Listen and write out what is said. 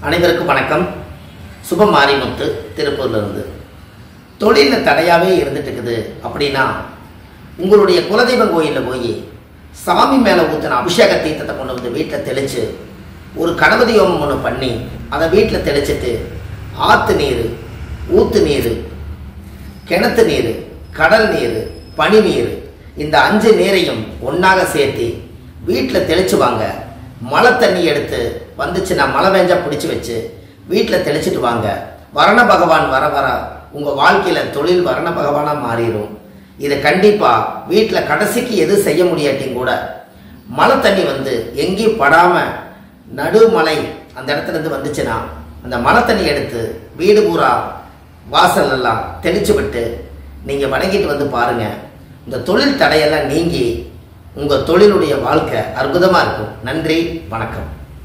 அனைவருக்கும் வணக்கம். சுபமாரிமுத்து திருப்பூர்லேருந்து. தொழிலில் தடையாகவே இருந்துட்டு இருக்குது அப்படின்னா, உங்களுடைய குலதெய்வம் கோயிலில் போய் சாமி மேலே ஊற்றின அபிஷேக தீர்த்தத்தை கொண்டு வந்து வீட்டில் தெளித்து ஒரு கணபதி ஹோமம் ஒன்று பண்ணி அதை வீட்டில் தெளிச்சிட்டு ஆற்று நீர், ஊற்று நீர், கிணத்து நீர், கடல் நீர், பனி நீர், இந்த 5 நீரையும் ஒன்றாக சேர்த்து வீட்டில் தெளிச்சுவாங்க. மழை தண்ணி எடுத்து வந்துச்சுன்னா மழை பெஞ்சா பிடிச்சி வச்சு வீட்டில் தெளிச்சிட்டு வாங்க. வரண பகவான் வர வர உங்கள் வாழ்க்கையில் தொழில் வரண பகவானாக மாறிடும். இதை கண்டிப்பாக வீட்டில் கடைசிக்கு எது செய்ய முடியாட்டியும் கூட மழை தண்ணி வந்து எங்கேயும் படாமல் நடுமலை அந்த இடத்துலேருந்து வந்துச்சுன்னா அந்த மழை தண்ணி எடுத்து வீடு பூரா வாசல் எல்லாம் தெளிச்சு விட்டு நீங்கள் வணங்கிட்டு வந்து பாருங்கள். இந்த தொழில் தடையெல்லாம் நீங்கி உங்கள் தொழிலுடைய வாழ்க்கை அற்புதமாக இருக்கும். நன்றி, வணக்கம்.